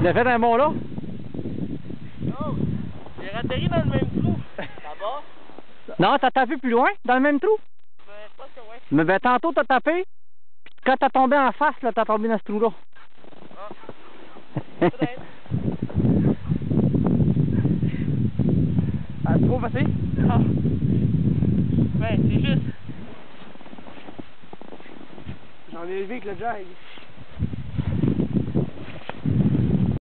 Il a fait un bon là? Non, j'ai atterri dans le même trou. Là-bas? Non, t'as tapé plus loin, dans le même trou? Je pense que ouais. Mais ben tantôt t'as tapé, quand t'as tombé en face, là, t'as tombé dans ce trou-là. Ah. Peut-être. Ah, trop facile? Ah. Ben, c'est juste. J'en ai élevé avec le jag.